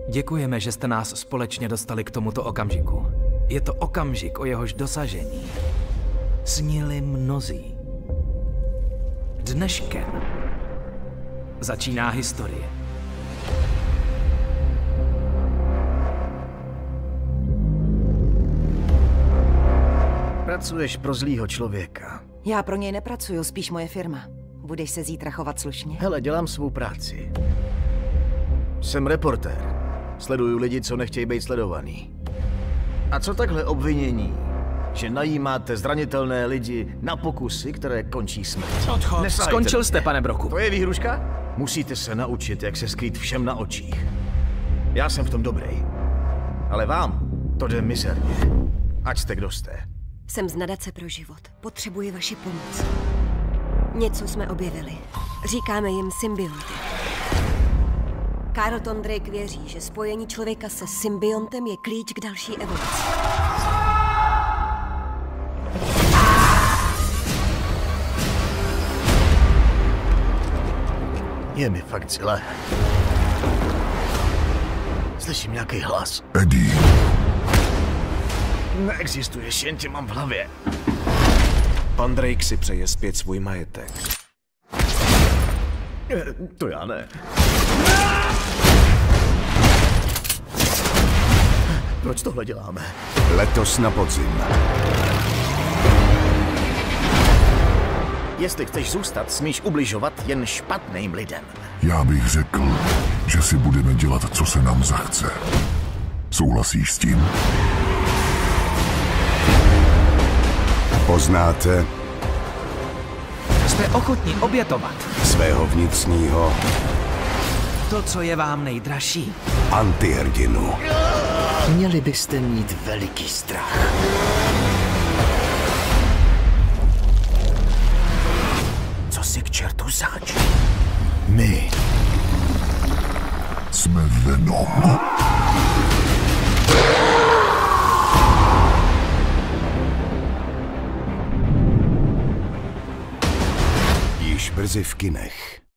Děkujeme, že jste nás společně dostali k tomuto okamžiku. Je to okamžik, o jehož dosažení snili mnozí. Dneškem začíná historie. Pracuješ pro zlýho člověka. Já pro něj nepracuju, spíš moje firma. Budeš se zítra chovat slušně? Hele, dělám svou práci. Jsem reportér. Sleduju lidi, co nechtějí být sledovaný. A co takhle obvinění, že najímáte zranitelné lidi na pokusy, které končí smrtí? Skončil jste, pane Broku. To je výhruška? Musíte se naučit, jak se skrýt všem na očích. Já jsem v tom dobrý. Ale vám to jde mizerně. Ať jste kdo jste. Jsem z nadace pro život. Potřebuji vaši pomoc. Něco jsme objevili. Říkáme jim symbionty. Carlton Drake věří, že spojení člověka se symbiontem je klíč k další evoluci. Je mi fakt zle. Slyším nějaký hlas. Eddie. Neexistuješ, jen tě mám v hlavě. Pan Drake si přeje zpět svůj majetek. To já ne. Proč tohle děláme? Letos na podzim. Jestli chceš zůstat, smíš ubližovat jen špatným lidem. Já bych řekl, že si budeme dělat, co se nám zachce. Souhlasíš s tím? Poznáte Jste ochotní obětovat svého vnitřního to, co je vám nejdražší. antihrdinu. Měli byste mít veliký strach. Co si k čertu zač? My Jsme Venom. Již brzy v kinech.